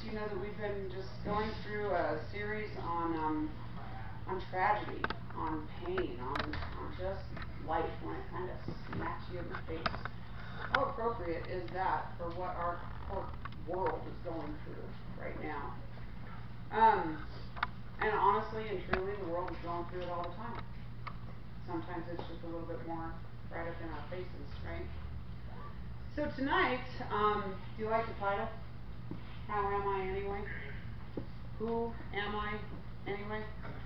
you know that we've been just going through a series on tragedy, on pain, on just life when it kind of smacks you in the face. How appropriate is that for what our world is going through right now? And honestly and truly, the world is going through it all the time. Sometimes it's just a little bit more right up in our faces, right? So tonight, do you like the title? How am I anyway? Who am I anyway?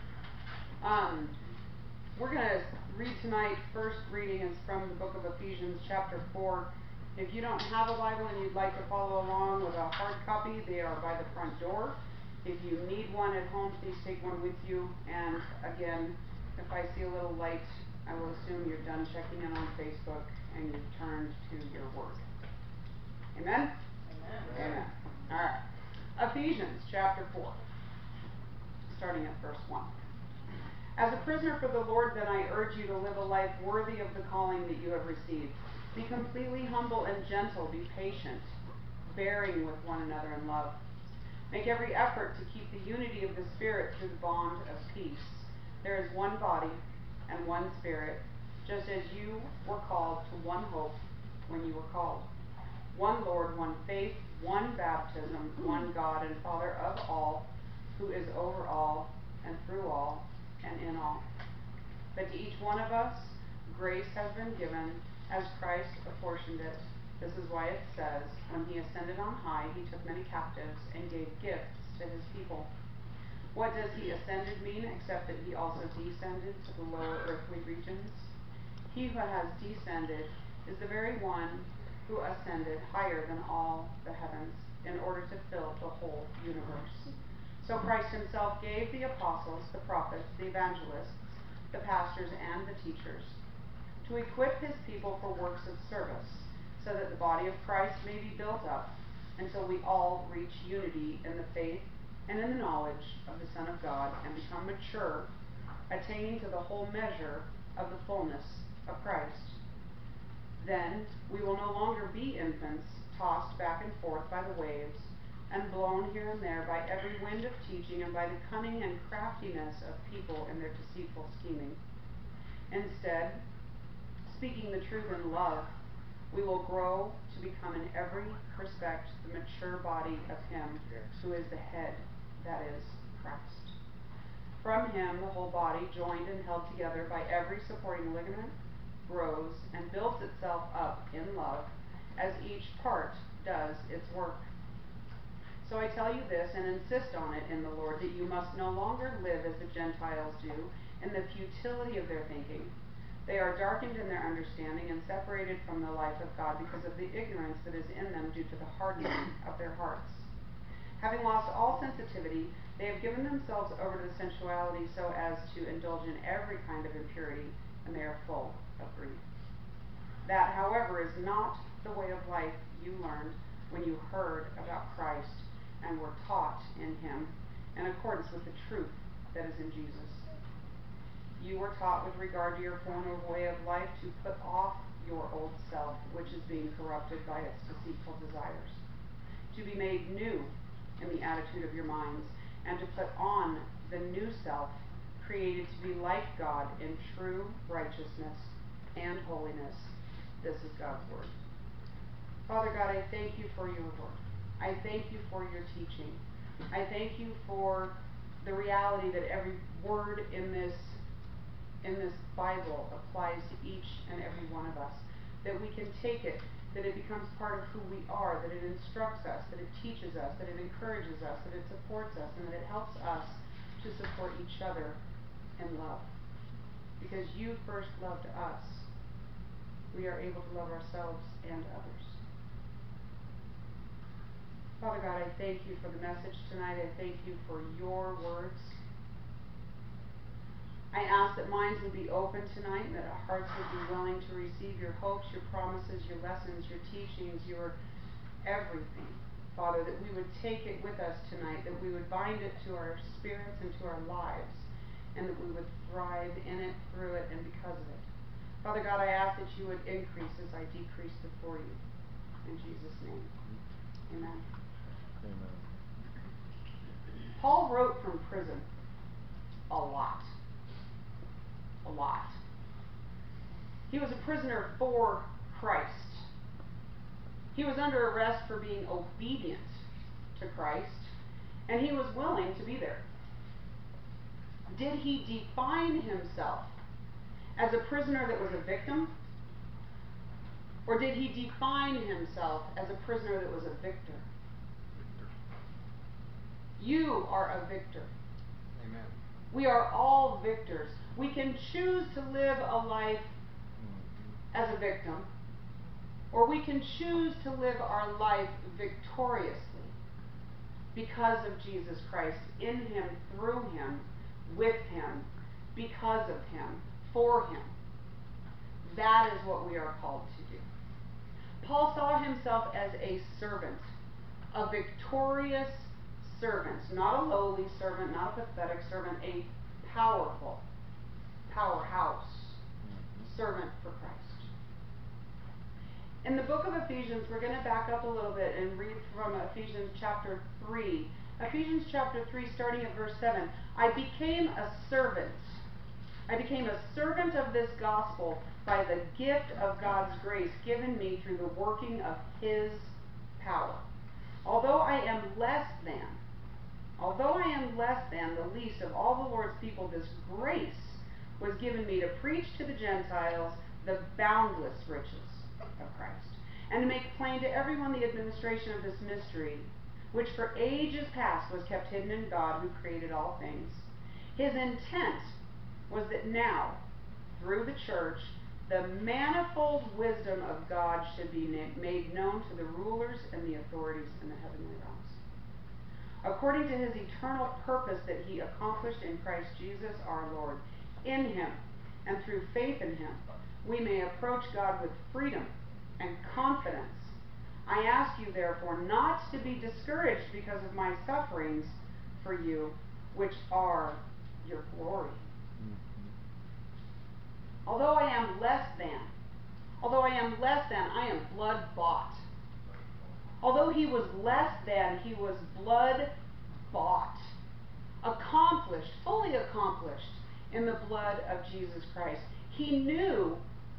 We're going to read tonight. First reading is from the book of Ephesians chapter 4. If you don't have a Bible and you'd like to follow along with a hard copy, they are by the front door. If you need one at home, please take one with you. And again, if I see a little light, I will assume you're done checking in on Facebook and you've turned to your work. Amen? Amen. Amen. All right. Ephesians chapter 4, starting at verse 1. As a prisoner for the Lord, then I urge you to live a life worthy of the calling that you have received. Be completely humble and gentle. Be patient, bearing with one another in love. Make every effort to keep the unity of the Spirit through the bond of peace. There is one body and one Spirit, just as you were called to one hope when you were called. One Lord, one faith, one baptism, one God and Father of all, who is over all and through all and in all. But to each one of us, grace has been given as Christ apportioned it. This is why it says, when he ascended on high, he took many captives and gave gifts to his people. What does he ascended mean, except that he also descended to the lower earthly regions? He who has descended is the very one who ascended higher than all the heavens in order to fill the whole universe. So Christ himself gave the apostles, the prophets, the evangelists, the pastors, and the teachers to equip his people for works of service, so that the body of Christ may be built up until we all reach unity in the faith and in the knowledge of the Son of God and become mature, attaining to the whole measure of the fullness of Christ. Then we will no longer be infants, tossed back and forth by the waves and blown here and there by every wind of teaching and by the cunning and craftiness of people in their deceitful scheming. Instead, speaking the truth in love, we will grow to become in every respect the mature body of him who is the head, that is, Christ. From him the whole body, joined and held together by every supporting ligament, grows and builds itself up in love as each part does its work. So I tell you this and insist on it in the Lord, that you must no longer live as the Gentiles do in the futility of their thinking. They are darkened in their understanding and separated from the life of God because of the ignorance that is in them due to the hardening of their hearts. Having lost all sensitivity, they have given themselves over to sensuality so as to indulge in every kind of impurity, and they are full of greed. That, however, is not the way of life you learned when you heard about Christ and were taught in him in accordance with the truth that is in Jesus. You were taught with regard to your former way of life to put off your old self, which is being corrupted by its deceitful desires, to be made new in the attitude of your minds, and to put on the new self, created to be like God in true righteousness and holiness. This is God's word. Father God, I thank you for your word. I thank you for your teaching. I thank you for the reality that every word in this Bible applies to each and every one of us, that we can take it, that it becomes part of who we are, that it instructs us, that it teaches us, that it encourages us, that it supports us, and that it helps us to support each other in love. Because you first loved us, we are able to love ourselves and others. Father God, I thank you for the message tonight. I thank you for your words. I ask that minds would be open tonight, and that our hearts would be willing to receive your hopes, your promises, your lessons, your teachings, your everything. Father, that we would take it with us tonight, that we would bind it to our spirits and to our lives, and that we would thrive in it, through it, and because of it. Father God, I ask that you would increase as I decrease before you. In Jesus' name, amen. Amen. Paul wrote from prison a lot. A lot. He was a prisoner for Christ. He was under arrest for being obedient to Christ, and he was willing to be there. Did he define himself as a prisoner that was a victim? Or did he define himself as a prisoner that was a victor? You are a victor. Amen. We are all victors. We can choose to live a life as a victim, or we can choose to live our life victoriously because of Jesus Christ, in him, through him, with him, because of him, for him. That is what we are called to do. Paul saw himself as a servant, a victorious servant, not a lowly servant, not a pathetic servant, a powerful, powerhouse servant for Christ. In the book of Ephesians, we're going to back up a little bit and read from Ephesians chapter 3. Ephesians chapter 3, starting at verse 7. I became a servant. I became a servant of this gospel by the gift of God's grace given me through the working of his power. Although I am less than the least of all the Lord's people, this grace was given me to preach to the Gentiles the boundless riches of Christ, and to make plain to everyone the administration of this mystery, which for ages past was kept hidden in God who created all things. His intent was that now, through the church, the manifold wisdom of God should be made known to the rulers and the authorities in the heavenly realms. According to his eternal purpose that he accomplished in Christ Jesus our Lord, in him and through faith in him, we may approach God with freedom and confidence. I ask you, therefore, not to be discouraged because of my sufferings for you, which are your glory. Although I am less than, I am blood bought. Although he was less than, he was blood bought. Accomplished, fully accomplished in the blood of Jesus Christ. He knew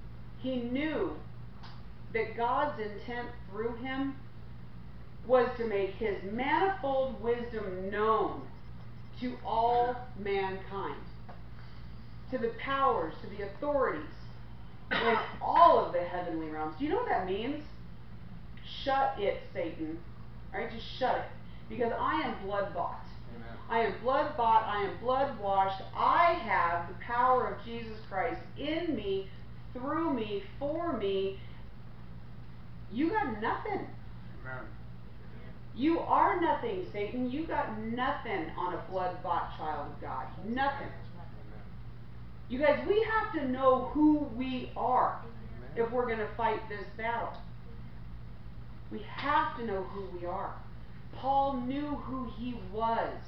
that God's intent through him was to make his manifold wisdom known to all mankind, to the powers, to the authorities in all of the heavenly realms. Do you know what that means? Shut it, Satan. All right, just shut it. Because I am blood bought. Amen. I am blood bought. I am blood washed. I have the power of Jesus Christ in me, through me, for me. You got nothing. Amen. You are nothing, Satan. You got nothing on a blood bought child of God. Nothing. You guys, we have to know who we are if we're going to fight this battle. We have to know who we are. Paul knew who he was.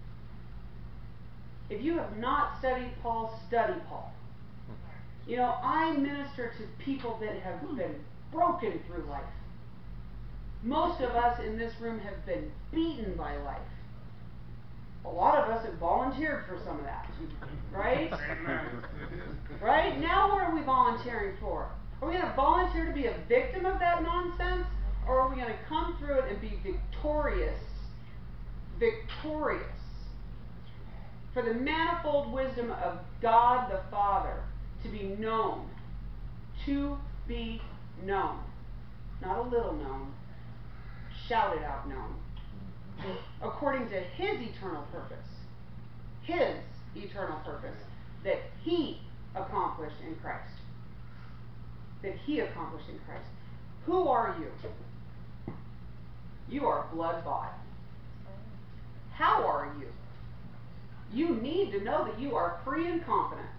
If you have not studied Paul, study Paul. You know, I minister to people that have been broken through life. Most of us in this room have been beaten by life. A lot of us have volunteered for some of that, right? Right? Now what are we volunteering for? Are we going to volunteer to be a victim of that nonsense? Or are we going to come through it and be victorious? Victorious. For the manifold wisdom of God the Father to be known. To be known. Not a little known. Shouted out known. According to his eternal purpose. His eternal purpose. That he accomplished in Christ. That he accomplished in Christ. Who are you? You are blood bought. How are you? You need to know that you are free and confident.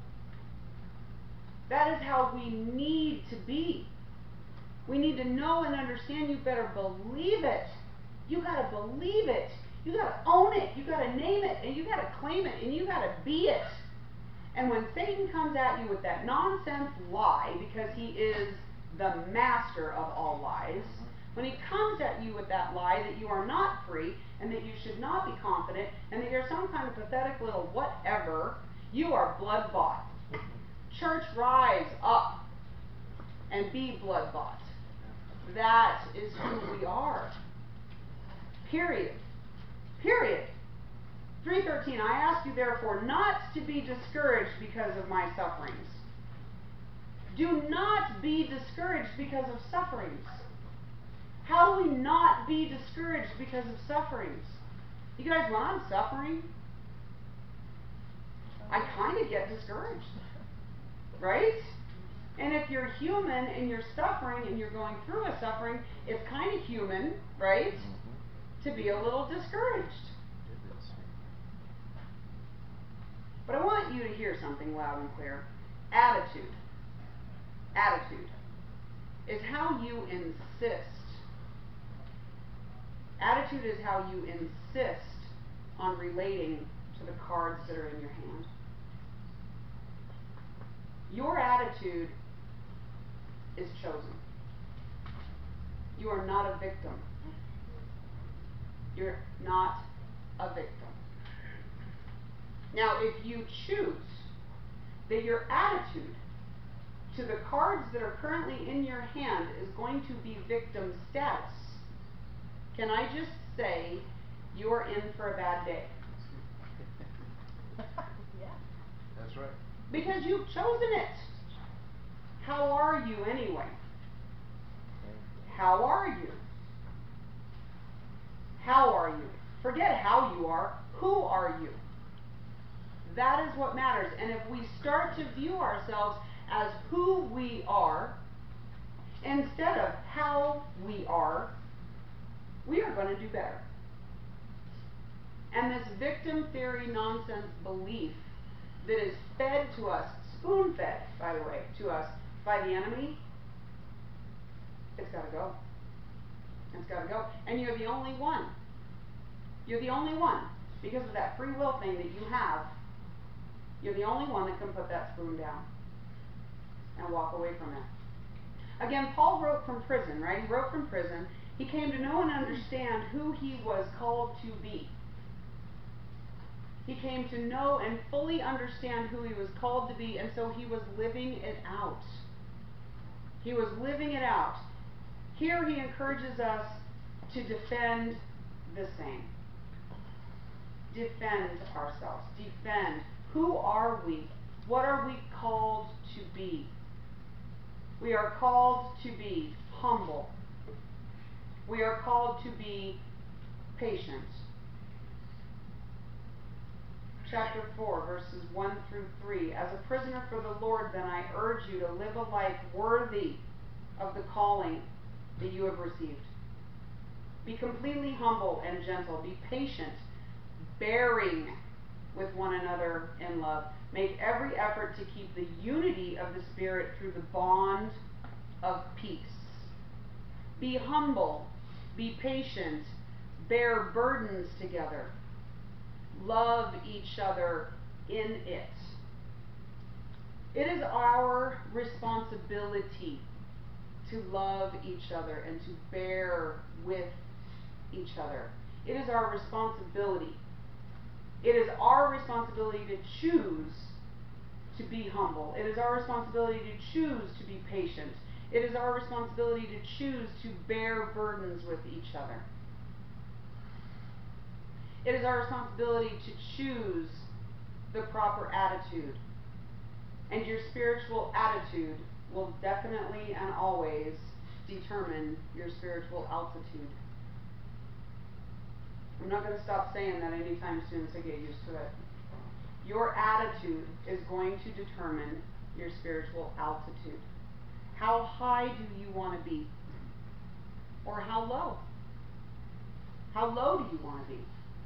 That is how we need to be. We need to know and understand. You better believe it. You got to believe it. You got to own it. You got to name it. And you got to claim it. And you got to be it. And when Satan comes at you with that nonsense lie, because he is the master of all lies, when he comes at you with that lie that you are not free and that you should not be confident and that you're some kind of pathetic little whatever, you are blood bought. Church, rise up and be blood bought. That is who we are. Period. Period. 3:13, I ask you therefore not to be discouraged because of my sufferings. Do not be discouraged because of sufferings. How do we not be discouraged because of sufferings? You guys, when I'm suffering, I kind of get discouraged. Right? And if you're human and you're suffering and you're going through a suffering, it's kind of human, right? To be a little discouraged. But I want you to hear something loud and clear. Attitude. Attitude is how you insist. Attitude is how you insist on relating to the cards that are in your hand. Your attitude is chosen. You are not a victim. You're not a victim. Now, if you choose that your attitude to the cards that are currently in your hand is going to be victim status, can I just say you're in for a bad day? Yeah. That's right. Because you've chosen it. How are you anyway? How are you? How are you? Forget how you are. Who are you? That is what matters. And if we start to view ourselves as who we are instead of how we are going to do better. And this victim theory nonsense belief that is fed to us, spoon-fed, by the way, to us by the enemy, it's got to go. It's got to go. And you're the only one. You're the only one. Because of that free will thing that you have, you're the only one that can put that spoon down and walk away from it. Again, Paul wrote from prison, right? He wrote from prison. He came to know and understand who he was called to be. He came to know and fully understand who he was called to be, and so he was living it out. He was living it out. Here he encourages us to defend the same. Defend ourselves. Defend. Who are we? What are we called to be? We are called to be humble. We are called to be patient. Chapter 4, verses 1 through 3. As a prisoner for the Lord, then I urge you to live a life worthy of the calling that you have received. Be completely humble and gentle. Be patient, bearing with one another in love. Make every effort to keep the unity of the Spirit through the bond of peace. Be humble. Be patient. Bear burdens together. Love each other in it. It is our responsibility to love each other and to bear with each other. It is our responsibility. It is our responsibility to choose to be humble. It is our responsibility to choose to be patient. It is our responsibility to choose to bear burdens with each other. It is our responsibility to choose the proper attitude. And your spiritual attitude will definitely and always determine your spiritual altitude. I'm not going to stop saying that anytime soon, so get used to it. Your attitude is going to determine your spiritual altitude. How high do you want to be? Or how low? How low do you want to be?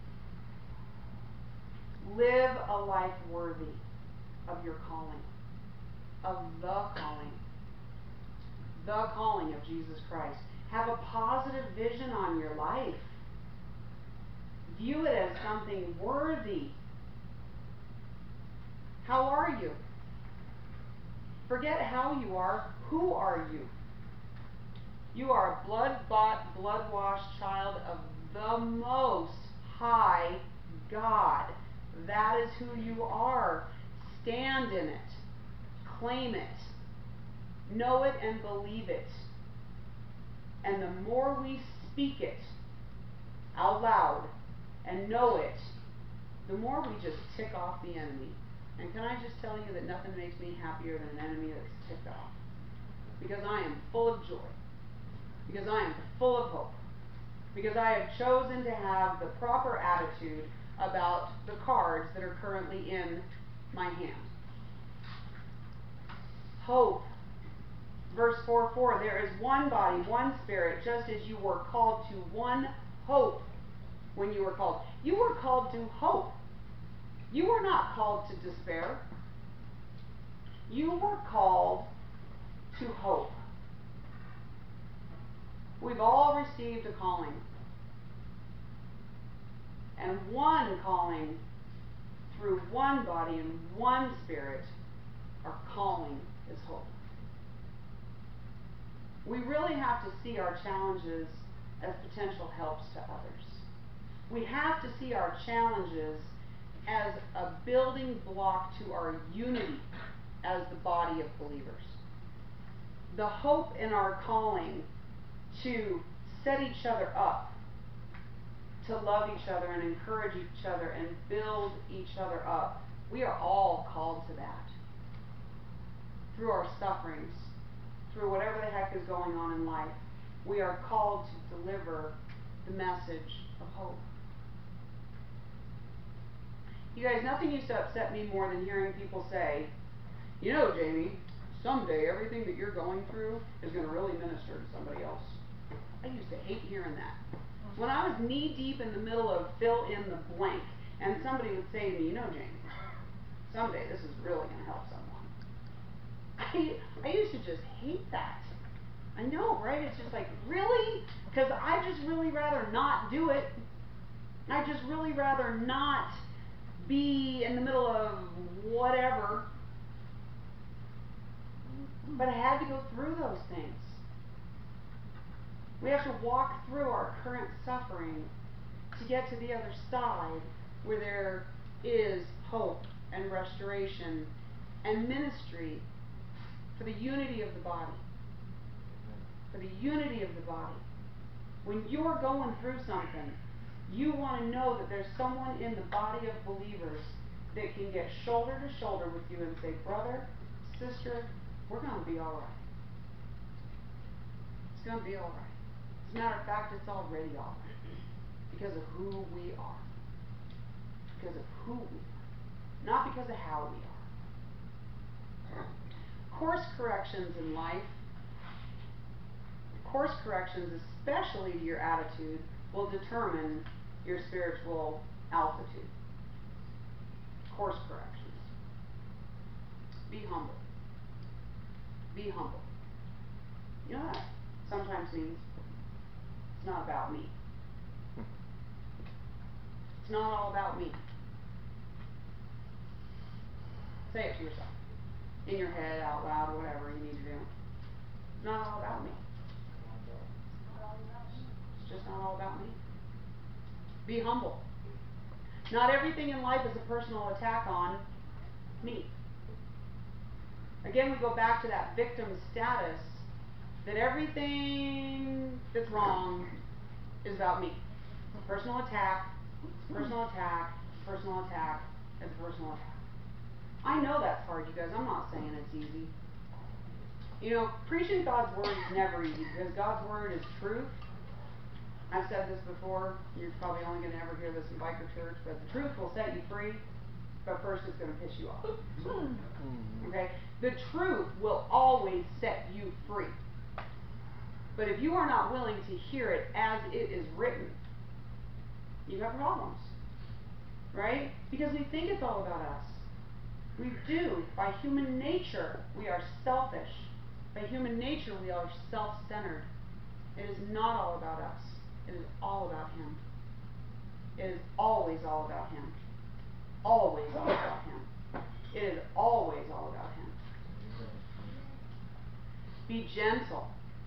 Live a life worthy of your calling, of the calling of Jesus Christ. Have a positive vision on your life. View it as something worthy. How are you? Forget how you are. Who are you? You are a blood-bought, blood-washed child of the Most High God. That is who you are. Stand in it. Claim it. Know it and believe it. And the more we speak it out loud and know it, the more we just tick off the enemy. And can I just tell you that nothing makes me happier than an enemy that's ticked off? Because I am full of joy. Because I am full of hope. Because I have chosen to have the proper attitude about the cards that are currently in my hand. Hope. Verse 4:4, there is one body, one spirit, just as you were called to one hope when you were called. You were called to hope. You were not called to despair. You were called to hope. We've all received a calling. And one calling through one body and one spirit, our calling is hope. We really have to see our challenges as potential helps to others. We have to see our challenges as a building block to our unity as the body of believers. The hope in our calling to set each other up, to love each other and encourage each other and build each other up. We are all called to that. Through our sufferings, through whatever the heck is going on in life, we are called to deliver the message of hope. You guys, nothing used to upset me more than hearing people say, you know, Jamie, someday everything that you're going through is going to really minister to somebody else. I used to hate hearing that. When I was knee deep in the middle of fill in the blank, and somebody would say to me, you know, Jamie, someday this is really going to help someone. I used to just hate that. I know, right? It's just like, really? Because I just really rather not do it. I just really rather not be in the middle of whatever. But I had to go through those things. We have to walk through our current suffering to get to the other side where there is hope and restoration and ministry for the unity of the body. For the unity of the body. When you're going through something, you want to know that there's someone in the body of believers that can get shoulder to shoulder with you and say, brother, sister, we're going to be all right. It's going to be all right. As a matter of fact, it's already all right. Because of who we are. Because of who we are. Not because of how we are. Course corrections in life, course corrections, especially to your attitude, will determine your spiritual altitude. Course corrections. Be humble. Be humble. You know what that sometimes means? It's not about me. It's not all about me. Say it to yourself. In your head, out loud, or whatever you need to do. It's not all about me. It's just not all about me. Be humble. Not everything in life is a personal attack on me. Again, we go back to that victim status, that everything that's wrong is about me. It's a personal attack, personal attack, personal attack, it's a personal attack. I know that's hard, you guys. I'm not saying it's easy. You know, preaching God's word is never easy because God's word is truth. I've said this before. You're probably only going to ever hear this in biker church, but the truth will set you free, but first it's going to piss you off. Okay? The truth will always set you free. But if you are not willing to hear it as it is written, you have problems. Right? Because we think it's all about us. We do. By human nature, we are selfish. By human nature, we are self-centered. It is not all about us. It is all about Him. It is always all about Him. Always all about Him. It is always all about Him. Be gentle.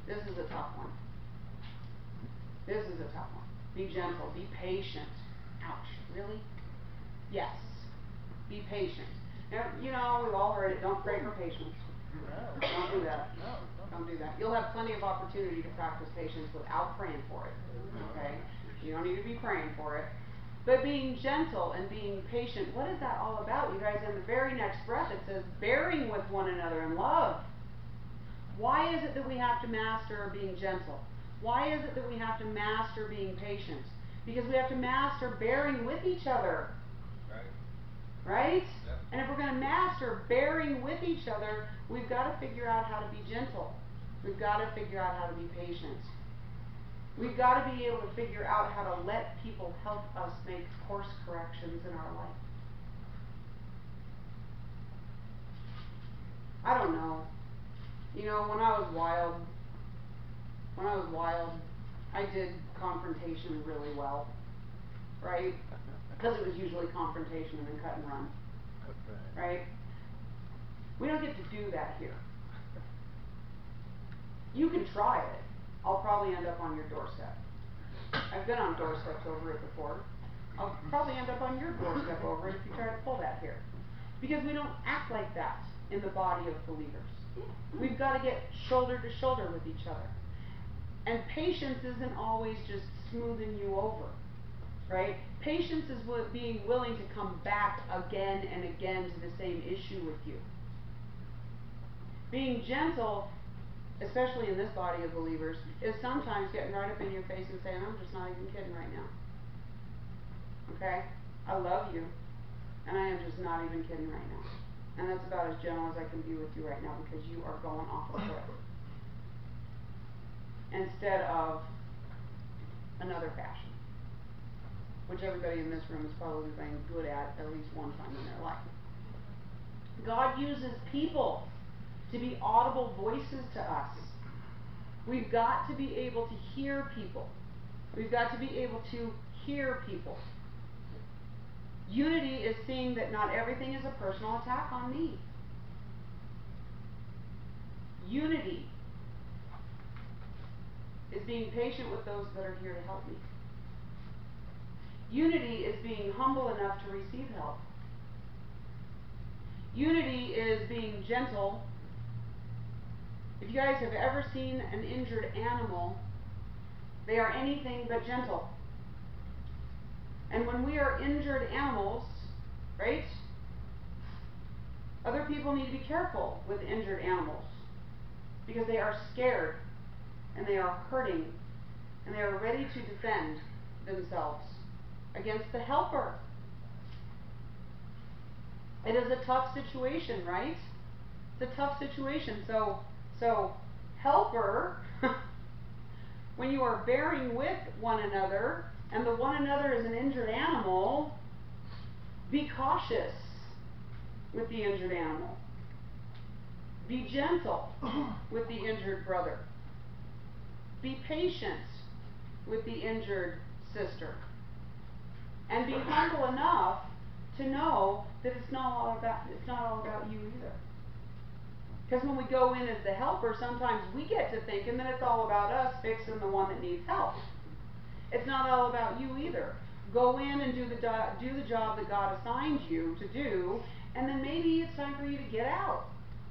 This is a tough one. This is a tough one. Be gentle. Be patient. Ouch. Really? Yes. Be patient. Now, you know, we've all heard it. Don't pray for patience. No. Don't do that. No. Don't do that. You'll have plenty of opportunity to practice patience without praying for it. Okay? You don't need to be praying for it. But being gentle and being patient, what is that all about? You guys, in the very next breath, it says, bearing with one another in love. Why is it that we have to master being gentle? Why is it that we have to master being patient? Because we have to master bearing with each other. Right? Yep. And if we're going to master bearing with each other, we've got to figure out how to be gentle. We've got to figure out how to be patient. We've got to be able to figure out how to let people help us make course corrections in our life. I don't know. You know, when I was wild, I did confrontation really well. Right? Because it was usually confrontation and then cut and run. Right? We don't get to do that here. You can try it. I'll probably end up on your doorstep. I've been on doorsteps over it before. I'll probably end up on your doorstep over it if you try to pull that here. Because we don't act like that in the body of believers. We've got to get shoulder to shoulder with each other. And patience isn't always just smoothing you over. Right? Patience is being willing to come back again and again to the same issue with you. Being gentle, especially in this body of believers, is sometimes getting right up in your face and saying, I'm just not even kidding right now. Okay? I love you, and I am just not even kidding right now. And that's about as gentle as I can be with you right now because you are going off a cliff. Instead of another fashion, which everybody in this room has probably been good at least one time in their life. God uses people to be audible voices to us. We've got to be able to hear people. We've got to be able to hear people. Unity is seeing that not everything is a personal attack on me. Unity is being patient with those that are here to help me. Unity is being humble enough to receive help. Unity is being gentle. If you guys have ever seen an injured animal, they are anything but gentle. And when we are injured animals, right? Other people need to be careful with injured animals because they are scared and they are hurting and they are ready to defend themselves against the helper. It is a tough situation, right? It's a tough situation. So helper, when you are bearing with one another, and the one another is an injured animal, be cautious with the injured animal. Be gentle with the injured brother. Be patient with the injured sister. And be humble enough to know that it's not all about you either. Because when we go in as the helper, sometimes we get to thinking that it's all about us fixing the one that needs help. It's not all about you either. Go in and do the job that God assigned you to do, and then maybe it's time for you to get out.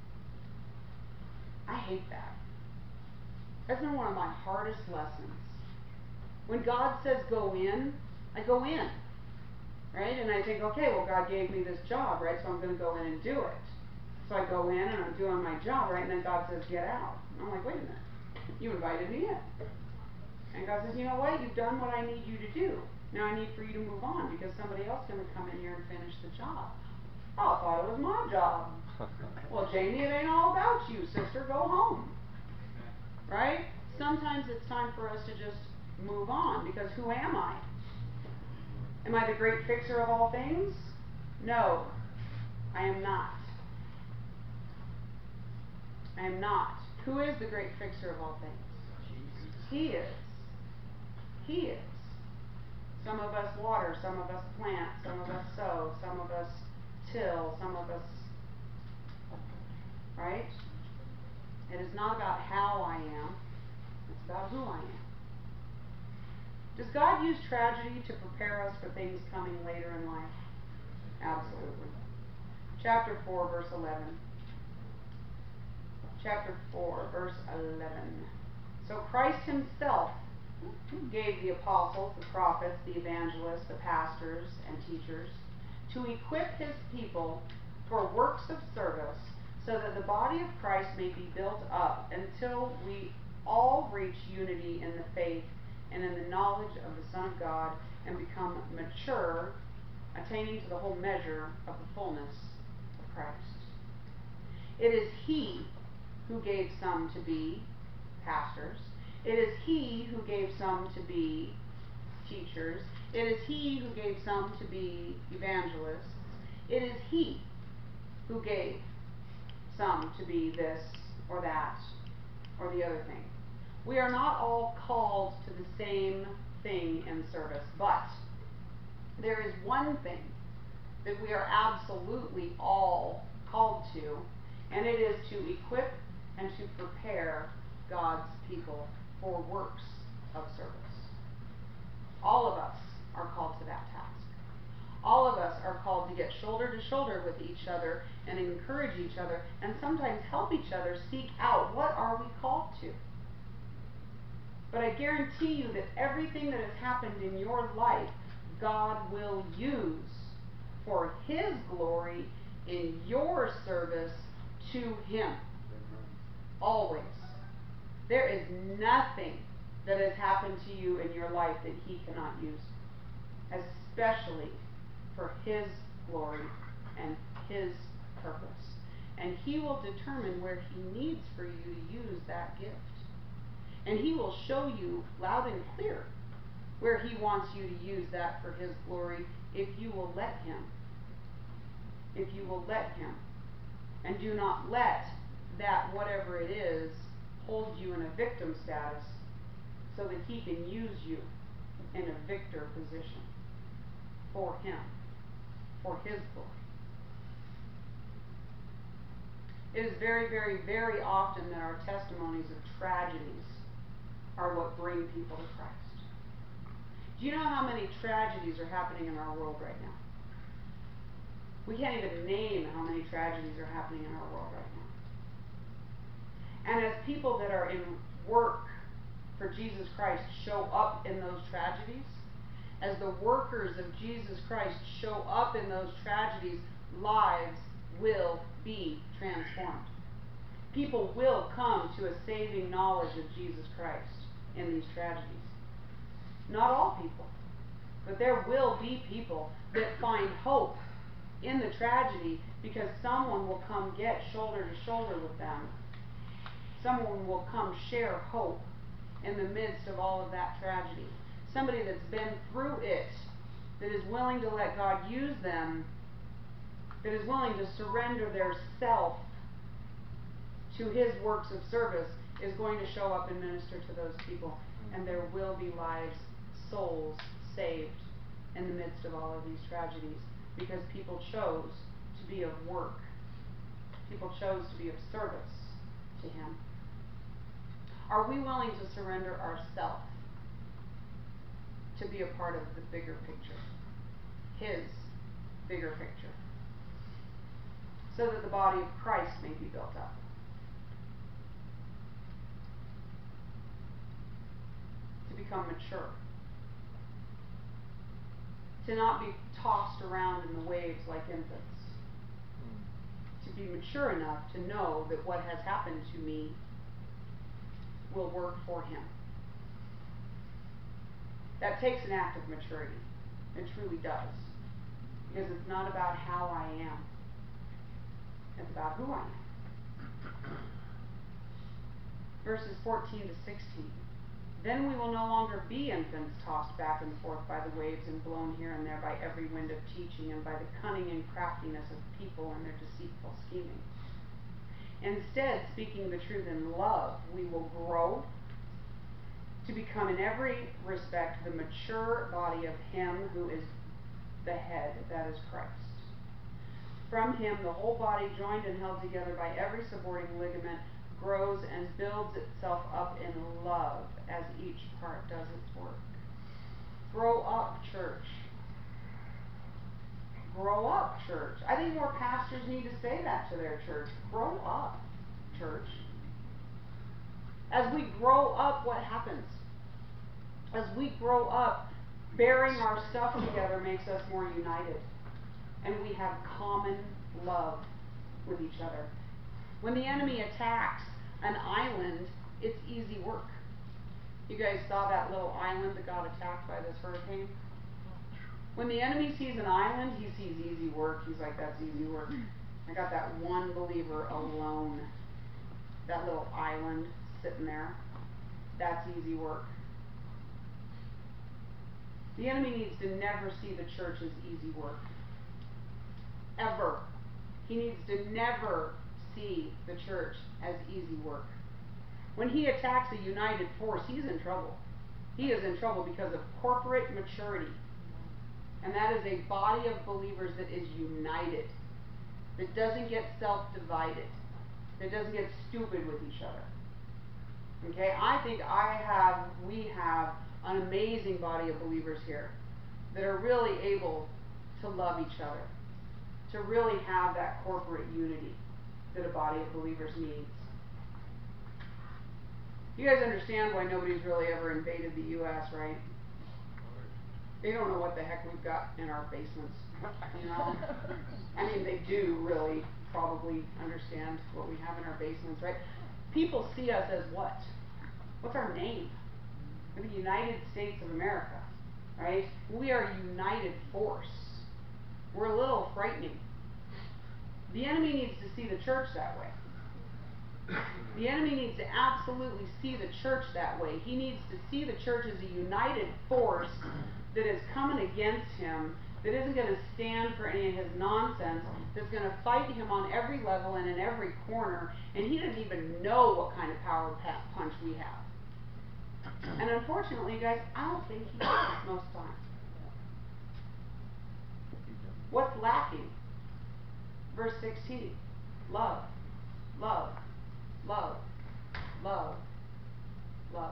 I hate that. That's been one of my hardest lessons. When God says go in, I go in. Right? And I think, okay, well, God gave me this job, right? So I'm going to go in and do it. So I go in and I'm doing my job, right? And then God says, get out. And I'm like, wait a minute. You invited me in. And God says, you know what? You've done what I need you to do. Now I need for you to move on because somebody else is going to come in here and finish the job. Oh, I thought it was my job. Well, Jamie, it ain't all about you, sister. Go home. Right? Sometimes it's time for us to just move on because who am I? Am I the great fixer of all things? No, I am not. I am not. Who is the great fixer of all things? Jesus. He is. He is. Some of us water, some of us plant, some of us sow, some of us till, some of us, right? It is not about how I am. It's about who I am. Does God use tragedy to prepare us for things coming later in life? Absolutely. Chapter 4, verse 11. Chapter 4, verse 11. So Christ himself gave the apostles, the prophets, the evangelists, the pastors, and teachers to equip his people for works of service, so that the body of Christ may be built up until we all reach unity in the faith and in the knowledge of the Son of God, and become mature, attaining to the whole measure of the fullness of Christ. It is he who gave some to be pastors. It is he who gave some to be teachers. It is he who gave some to be evangelists. It is he who gave some to be this or that or the other thing. We are not all called to the same thing in service, but there is one thing that we are absolutely all called to, and it is to equip and to prepare God's people for works of service. All of us are called to that task. All of us are called to get shoulder to shoulder with each other and encourage each other, and sometimes help each other seek out what are we called to. But I guarantee you that everything that has happened in your life, God will use for his glory in your service to him. Always. There is nothing that has happened to you in your life that he cannot use, especially for his glory and his purpose. And he will determine where he needs for you to use that gift. And he will show you loud and clear where he wants you to use that for his glory, if you will let him. If you will let him. And do not let that, whatever it is, hold you in a victim status, so that he can use you in a victor position for him, for his glory. It is very, very, very often that our testimonies of tragedies are what bring people to Christ. Do you know how many tragedies are happening in our world right now? We can't even name how many tragedies are happening in our world right now. And as people that are in work for Jesus Christ show up in those tragedies, as the workers of Jesus Christ show up in those tragedies, lives will be transformed. People will come to a saving knowledge of Jesus Christ in these tragedies. Not all people, but there will be people that find hope in the tragedy, because someone will come get shoulder to shoulder with them. Someone will come share hope in the midst of all of that tragedy. Somebody that's been through it, that is willing to let God use them, that is willing to surrender their self to his works of service, is going to show up and minister to those people. And there will be lives, souls saved in the midst of all of these tragedies, because people chose to be of work. People chose to be of service to him. Are we willing to surrender ourselves to be a part of the bigger picture? His bigger picture. So that the body of Christ may be built up. To become mature. To not be tossed around in the waves like infants. To be mature enough to know that what has happened to me will work for him. That takes an act of maturity. It truly does. Because it's not about how I am. It's about who I am. Verses 14 to 16. Then we will no longer be infants tossed back and forth by the waves and blown here and there by every wind of teaching and by the cunning and craftiness of people and their deceitful scheming. Instead, speaking the truth in love, we will grow to become in every respect the mature body of him who is the head, that is Christ. From him, the whole body, joined and held together by every supporting ligament, grows and builds itself up in love as each part does its work. Grow up, church. Grow up, church. I think more pastors need to say that to their church. Grow up, church. As we grow up, what happens? As we grow up, bearing our stuff together makes us more united. And we have common love with each other. When the enemy attacks an island, it's easy work. You guys saw that little island that got attacked by this hurricane? When the enemy sees an island, he sees easy work. He's like, that's easy work. I got that one believer alone. That little island sitting there. That's easy work. The enemy needs to never see the church as easy work. Ever. He needs to never see the church as easy work. When he attacks a united force, he's in trouble. He is in trouble because of corporate maturity. And that is a body of believers that is united, that doesn't get self-divided, that doesn't get stupid with each other. Okay, I think we have an amazing body of believers here that are really able to love each other, to really have that corporate unity that a body of believers needs. You guys understand why nobody's really ever invaded the U.S., right? They don't know what the heck we've got in our basements, you know? I mean, they do really probably understand what we have in our basements, right? People see us as what? What's our name? We're the United States of America, right? We are a united force. We're a little frightening. The enemy needs to see the church that way. The enemy needs to absolutely see the church that way. He needs to see the church as a united force that is coming against him, that isn't going to stand for any of his nonsense, that's going to fight him on every level and in every corner, and he doesn't even know what kind of power punch we have. And unfortunately, guys, I don't think he does most times. What's lacking? Verse 16. Love. Love. Love. Love. Love.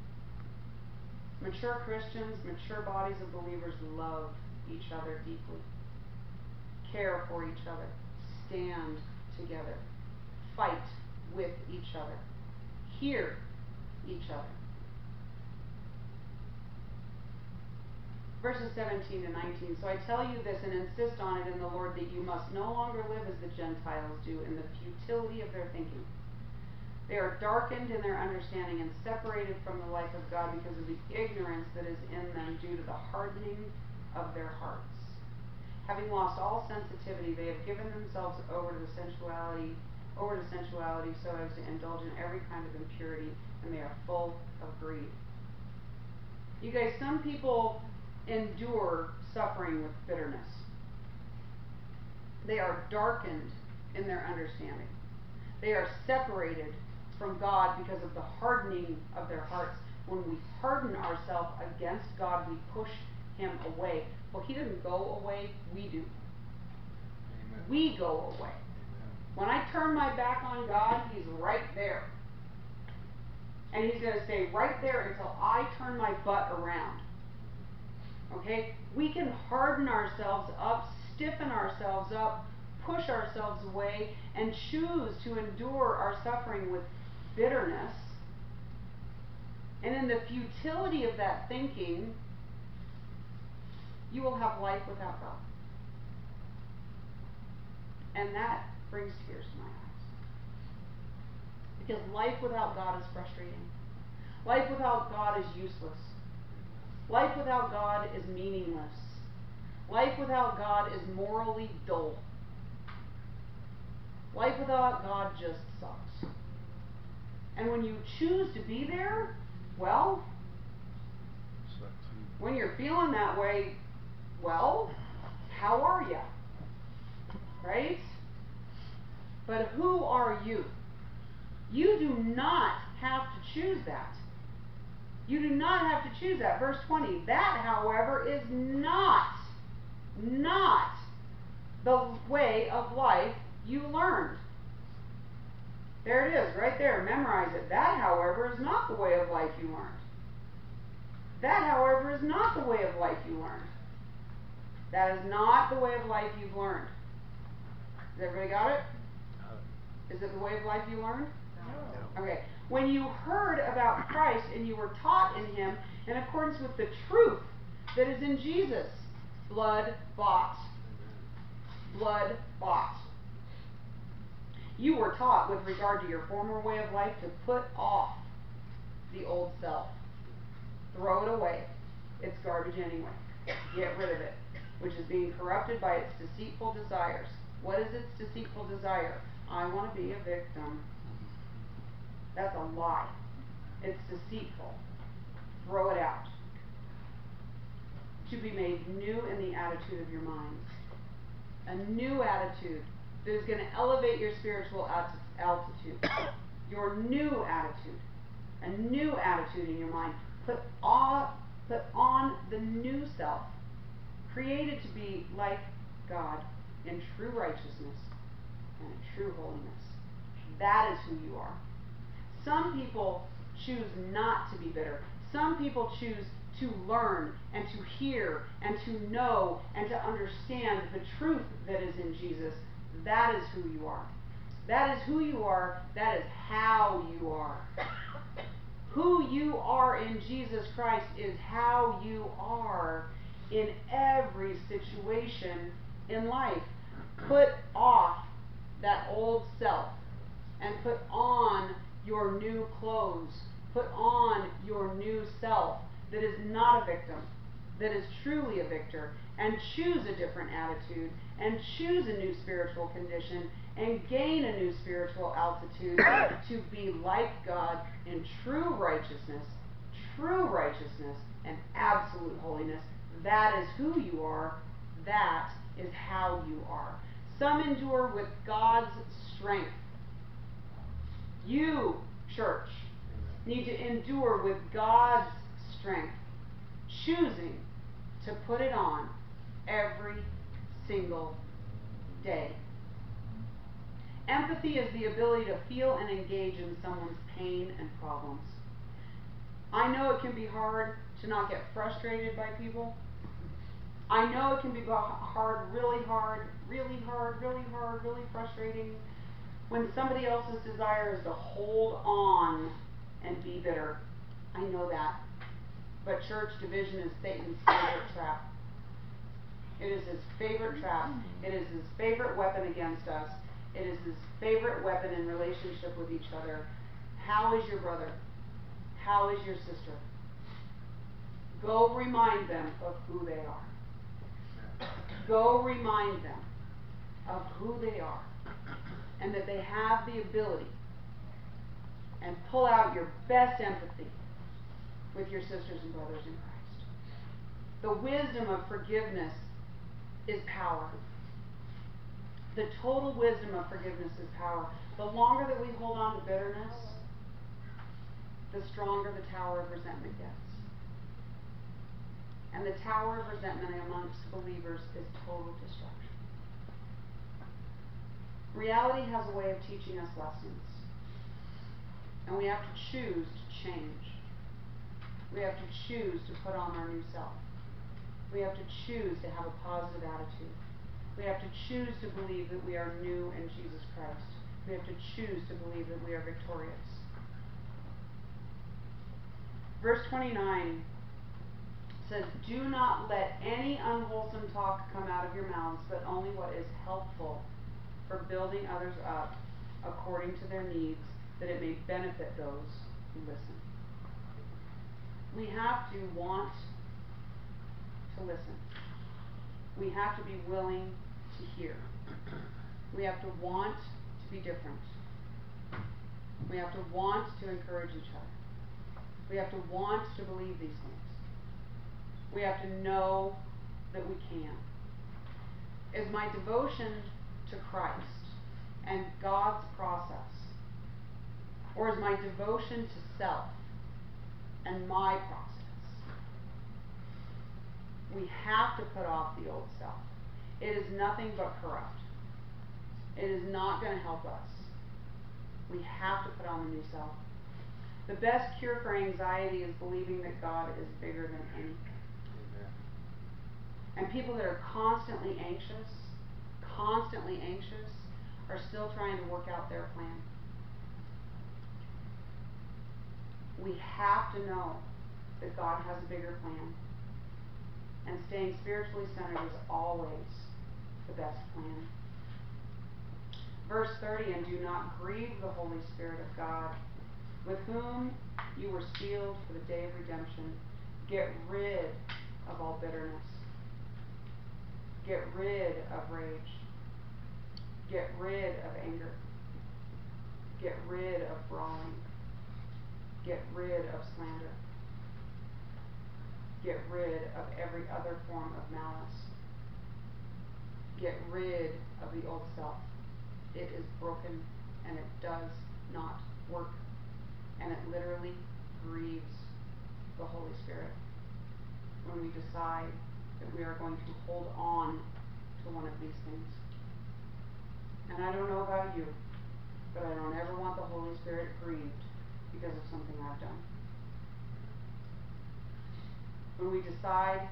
Mature Christians, mature bodies of believers love each other deeply. Care for each other. Stand together. Fight with each other. Hear each other. Verses 17 and 19. So I tell you this and insist on it in the Lord, that you must no longer live as the Gentiles do in the futility of their thinking. They are darkened in their understanding and separated from the life of God because of the ignorance that is in them due to the hardening of their hearts. Having lost all sensitivity, they have given themselves over to sensuality so as to indulge in every kind of impurity, and they are full of greed. You guys, some people endure suffering with bitterness. They are darkened in their understanding. They are separated from God because of the hardening of their hearts. When we harden ourselves against God, we push him away. Well, he doesn't go away, we do. Amen. We go away. Amen. When I turn my back on God, he's right there. And he's going to stay right there until I turn my butt around. Okay? We can harden ourselves up, stiffen ourselves up, push ourselves away, and choose to endure our suffering with bitterness. And in the futility of that thinking, you will have life without God. And that brings tears to my eyes. Because life without God is frustrating. Life without God is useless. Life without God is meaningless. Life without God is morally dull. Life without God just sucks. And when you choose to be there, well, when you're feeling that way, well, how are you? Right? But who are you? You do not have to choose that. You do not have to choose that. Verse 20. That, however, is not the way of life you learned. There it is, right there. Memorize it. That, however, is not the way of life you learned. That, however, is not the way of life you learned. That is not the way of life you've learned. Has everybody got it? Is it the way of life you learned? No. Okay. When you heard about Christ and you were taught in Him in accordance with the truth that is in Jesus, blood bought. Blood bought. You were taught with regard to your former way of life to put off the old self. Throw it away. It's garbage anyway. Get rid of it, which is being corrupted by its deceitful desires. What is its deceitful desire? I want to be a victim. That's a lie. It's deceitful. Throw it out. To be made new in the attitude of your minds. A new attitude that is going to elevate your spiritual altitude. Your new attitude. A new attitude in your mind. Put on the new self, created to be like God in true righteousness and in true holiness. That is who you are. Some people choose not to be bitter. Some people choose to learn and to hear and to know and to understand the truth that is in Jesus. That is who you are. That is who you are. That is how you are. Who you are in Jesus Christ is how you are in every situation in life. Put off that old self and put on your new clothes. Put on your new self that is not a victim, that is truly a victor, and choose a different attitude, and choose a new spiritual condition, and gain a new spiritual altitude to be like God in true righteousness, and absolute holiness. That is who you are. That is how you are. Some endure with God's strength. You, church, need to endure with God's strength, choosing to put it on every single day. Empathy is the ability to feel and engage in someone's pain and problems. I know it can be hard to not get frustrated by people. I know it can be hard, really frustrating when somebody else's desire is to hold on and be bitter. I know that. But church division is Satan's favorite trap. It is his favorite trap. It is his favorite weapon against us. It is his favorite weapon in relationship with each other. How is your brother? How is your sister? Go remind them of who they are. Go remind them of who they are. And that they have the ability. And pull out your best empathy with your sisters and brothers in Christ. The wisdom of forgiveness is power. The total wisdom of forgiveness is power. The longer that we hold on to bitterness, the stronger the tower of resentment gets. And the tower of resentment amongst believers is total destruction. Reality has a way of teaching us lessons. And we have to choose to change. We have to choose to put on our new self. We have to choose to have a positive attitude. We have to choose to believe that we are new in Jesus Christ. We have to choose to believe that we are victorious. Verse 29 says, "Do not let any unwholesome talk come out of your mouths, but only what is helpful for building others up according to their needs, that it may benefit those who listen." We have to want to listen. We have to be willing to hear. We have to want to be different. We have to want to encourage each other. We have to want to believe these things. We have to know that we can. Is my devotion to Christ and God's process, or is my devotion to self and my process? We have to put off the old self. It is nothing but corrupt. It is not going to help us. We have to put on the new self. The best cure for anxiety is believing that God is bigger than any. Amen. And people that are constantly anxious, are still trying to work out their plan. We have to know that God has a bigger plan. And staying spiritually centered is always the best plan. Verse 30, and do not grieve the Holy Spirit of God, with whom you were sealed for the day of redemption. Get rid of all bitterness. Get rid of rage. Get rid of anger. Get rid of brawling. Get rid of slander. Get rid of every other form of malice. Get rid of the old self. It is broken and it does not work. And it literally grieves the Holy Spirit when we decide that we are going to hold on to one of these things. And I don't know about you, but I don't ever want the Holy Spirit grieved because of something I've done. When we decide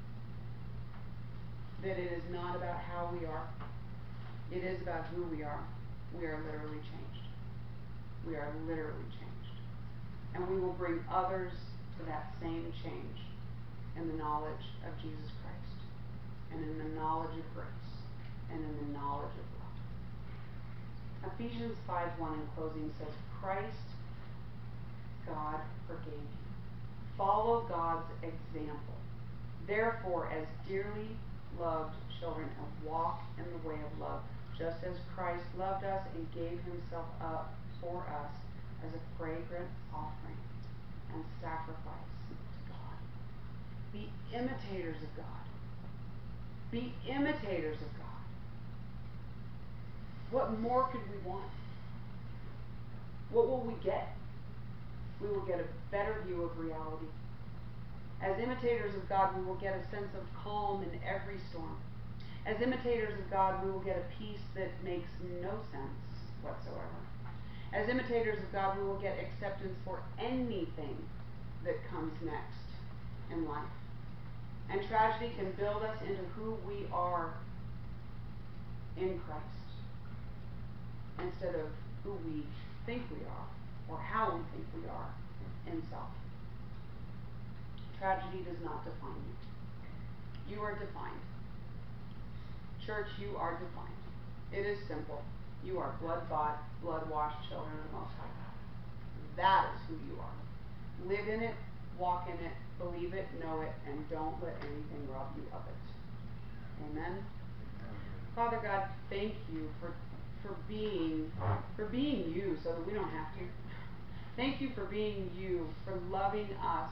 that it is not about how we are, it is about who we are literally changed. We are literally changed. And we will bring others to that same change in the knowledge of Jesus Christ, and in the knowledge of grace, and in the knowledge of love. Ephesians 5:1 in closing says, Christ, God forgave you. Follow God's example. Therefore, as dearly loved children, and walk in the way of love, just as Christ loved us and gave himself up for us as a fragrant offering and sacrifice to God. Be imitators of God. Be imitators of God. What more could we want? What will we get? We will get a better view of reality. As imitators of God, we will get a sense of calm in every storm. As imitators of God, we will get a peace that makes no sense whatsoever. As imitators of God, we will get acceptance for anything that comes next in life. And tragedy can build us into who we are in Christ instead of who we think we are or how we think we are in self. Tragedy does not define you. You are defined. Church, you are defined. It is simple. You are blood-bought, blood-washed children of the Most High God. That is who you are. Live in it, walk in it, believe it, know it, and don't let anything rob you of it. Amen? Father God, thank you for being you so that we don't have to. Thank you for being you, for loving us,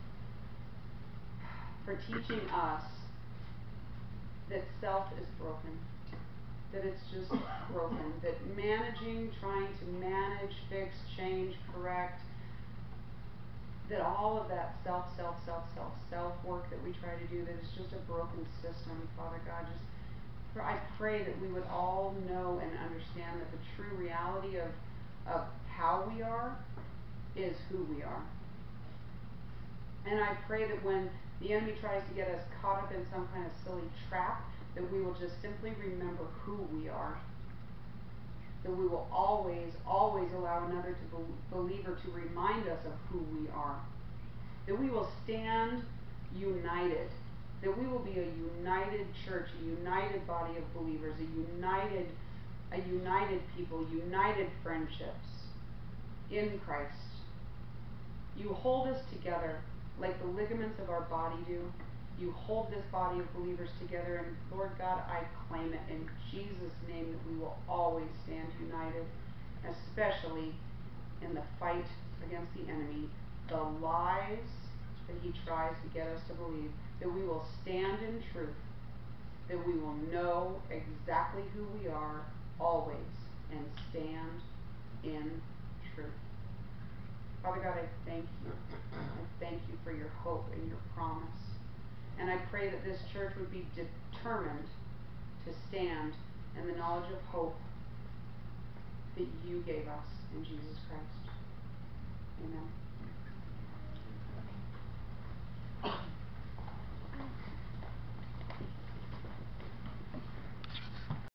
for teaching us that self is broken, that it's just broken, that trying to manage, fix, change, correct, that all of that self work that we try to do, that is just a broken system, Father God. I pray that we would all know and understand that the true reality of how we are is who we are. And I pray that when the enemy tries to get us caught up in some kind of silly trap, that we will just simply remember who we are. That we will always allow another believer to remind us of who we are. That we will stand united. That we will be a united church, a united body of believers, a united people, united friendships in Christ. You hold us together like the ligaments of our body do. You hold this body of believers together, and Lord God, I claim it in Jesus' name that we will always stand united, especially in the fight against the enemy, the lies that he tries to get us to believe, that we will stand in truth, that we will know exactly who we are always and stand in truth. Father God, I thank you. I thank you for your hope and your promise. And I pray that this church would be determined to stand in the knowledge of hope that you gave us. in Jesus Christ. Amen.